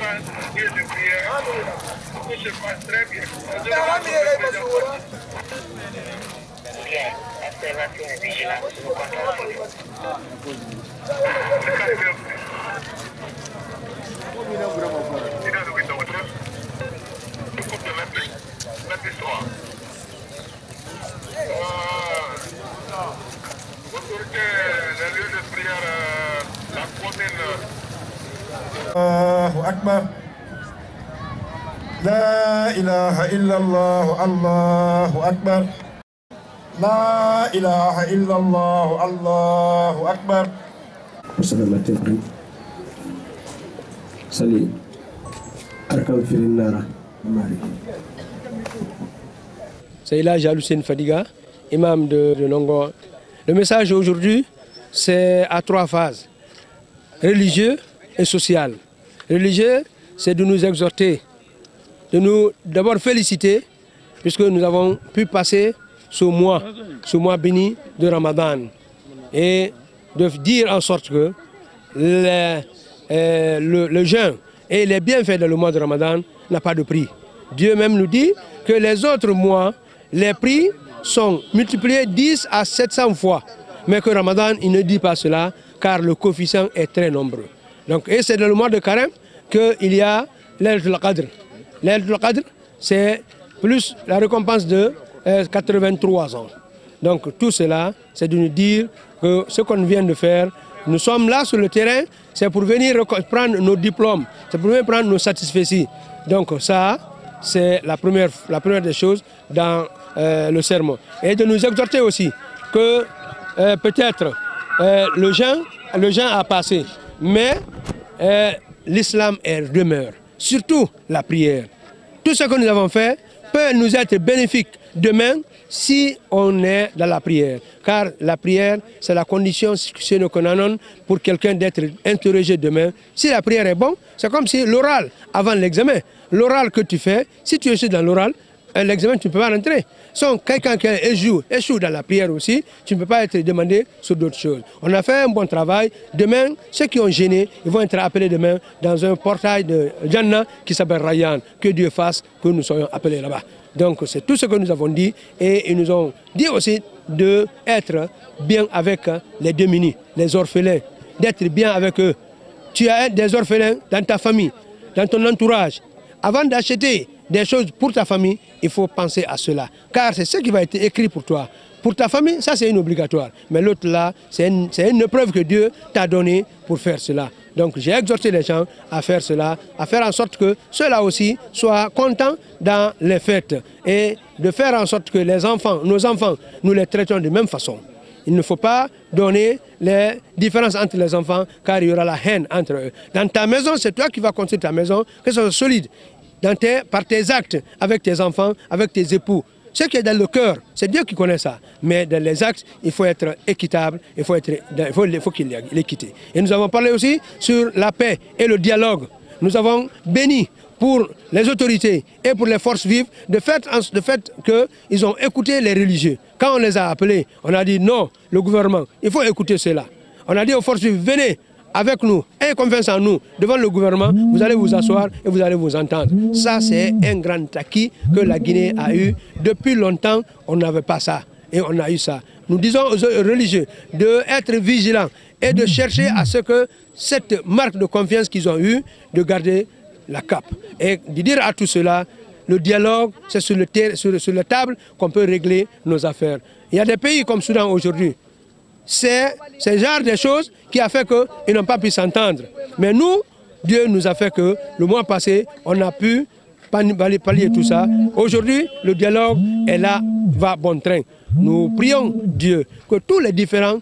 Observation et vigilance, nous comptons Allahu Akbar. La ilaha illallah, Allahu Akbar. La ilaha illallah, Allahu Akbar. Salut. C'est là Jaloussine Fadiga, imam de Nongo. Le message aujourd'hui, c'est à trois phases, religieux et social. Religieux, c'est de nous exhorter, de nous d'abord féliciter, puisque nous avons pu passer ce mois béni de Ramadan, et de dire en sorte que le jeûne et les bienfaits dans le mois de Ramadan n'a pas de prix. Dieu même nous dit que les autres mois, les prix sont multipliés 10 à 700 fois. Mais que Ramadan, il ne dit pas cela, car le coefficient est très nombreux. Donc, et c'est dans le mois de Carême qu'il y a l'Aïd al-Qadr. L'Aïd al-Qadr, c'est plus la récompense de 83 ans. Donc tout cela, c'est de nous dire que ce qu'on vient de faire, nous sommes là sur le terrain, c'est pour venir prendre nos diplômes, c'est pour venir prendre nos satisfecits. Donc ça, c'est la première des choses dans le sermon. Et de nous exhorter aussi que peut-être le jeûne a passé, mais l'islam demeure, surtout la prière. Tout ce que nous avons fait peut nous être bénéfique demain si on est dans la prière. Car la prière, c'est la condition sine qua non pour quelqu'un d'être interrogé demain. Si la prière est bonne, c'est comme si l'oral, avant l'examen, l'oral que tu fais, si tu échoues dans l'oral, l'examen, tu ne peux pas rentrer. Si quelqu'un qui échoue dans la prière aussi, tu ne peux pas être demandé sur d'autres choses. On a fait un bon travail. Demain, ceux qui ont gêné, ils vont être appelés demain dans un portail de Jannah qui s'appelle Rayyan. Que Dieu fasse que nous soyons appelés là-bas. Donc c'est tout ce que nous avons dit. Et ils nous ont dit aussi d'être bien avec les démunis, les orphelins, d'être bien avec eux. Tu as des orphelins dans ta famille, dans ton entourage. Avant d'acheter des choses pour ta famille, il faut penser à cela. Car c'est ce qui va être écrit pour toi. Pour ta famille, ça c'est une obligatoire. Mais l'autre là, c'est une épreuve que Dieu t'a donnée pour faire cela. Donc j'ai exhorté les gens à faire cela, à faire en sorte que ceux-là aussi soient contents dans les fêtes. Et de faire en sorte que les enfants, nos enfants, nous les traitons de même façon. Il ne faut pas donner les différences entre les enfants, car il y aura la haine entre eux. Dans ta maison, c'est toi qui vas construire ta maison, que ce soit solide. Par tes actes, avec tes enfants, avec tes époux. Ce qui est dans le cœur, c'est Dieu qui connaît ça. Mais dans les actes, il faut être équitable, il faut qu'il y ait l'équité. Et nous avons parlé aussi sur la paix et le dialogue. Nous avons béni pour les autorités et pour les forces vives de fait qu'ils ont écouté les religieux. Quand on les a appelés, on a dit non, le gouvernement, il faut écouter cela. On a dit aux forces vives, venez avec nous, ayez confiance en nous, devant le gouvernement, vous allez vous asseoir et vous allez vous entendre. Ça, c'est un grand acquis que la Guinée a eu. Depuis longtemps, on n'avait pas ça. Et on a eu ça. Nous disons aux religieux d'être vigilants et de chercher à ce que cette marque de confiance qu'ils ont eue, de garder la cape. Et de dire à tout cela, le dialogue, c'est sur la table qu'on peut régler nos affaires. Il y a des pays comme Soudan aujourd'hui. C'est ce genre de choses qui a fait qu'ils n'ont pas pu s'entendre. Mais nous, Dieu nous a fait que le mois passé, on a pu pallier tout ça. Aujourd'hui, le dialogue est là, va bon train. Nous prions Dieu que tous les différents,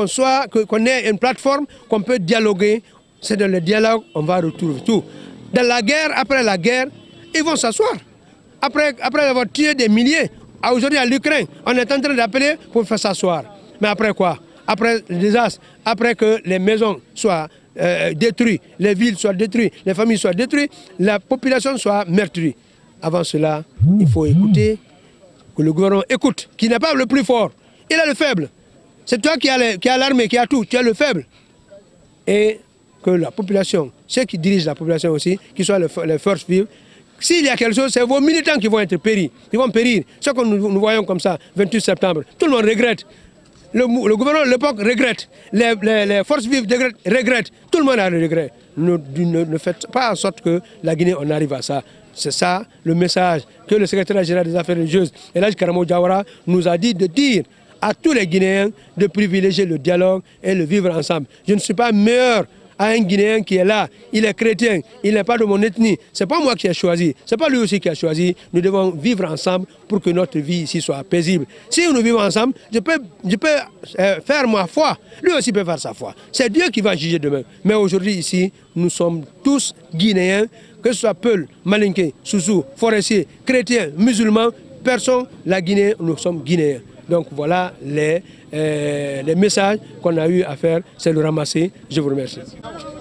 qu'on ait une plateforme, qu'on peut dialoguer. C'est dans le dialogue on va retrouver tout. Dans la guerre, après la guerre, ils vont s'asseoir. Après avoir tué des milliers, aujourd'hui à l'Ukraine, on est en train d'appeler pour faire s'asseoir. Mais après quoi? Après le désastre, après que les maisons soient détruites, les villes soient détruites, les familles soient détruites, la population soit meurtrie. Avant cela, il faut écouter, que le gouvernement écoute, qui n'est pas le plus fort, il est le faible. C'est toi qui as l'armée, qui a tout, tu es le faible. Et que la population, ceux qui dirigent la population aussi, qui soient les forces vives, s'il y a quelque chose, c'est vos militants qui vont être périr. Ils vont périr. Ce que nous voyons comme ça, 28 septembre, tout le monde regrette. Le gouvernement de l'époque regrette. Les forces vives regrettent. Tout le monde a le regret. Ne faites pas en sorte que la Guinée, on arrive à ça. C'est ça le message que le secrétaire général des affaires religieuses, Elhadji Karamo Diawara, nous a dit de dire à tous les Guinéens de privilégier le dialogue et le vivre ensemble. Je ne suis pas meilleur à un Guinéen qui est là, il est chrétien, il n'est pas de mon ethnie, ce n'est pas moi qui ai choisi, ce n'est pas lui aussi qui a choisi, nous devons vivre ensemble pour que notre vie ici soit paisible. Si nous vivons ensemble, je peux faire ma foi, lui aussi peut faire sa foi. C'est Dieu qui va juger demain. Mais aujourd'hui ici, nous sommes tous Guinéens, que ce soit Peul, Malinké, Soussou, Forestier, chrétiens, musulmans, personne, la Guinée, nous sommes Guinéens. Donc voilà les messages qu'on a eu à faire, c'est le ramasser. Je vous remercie.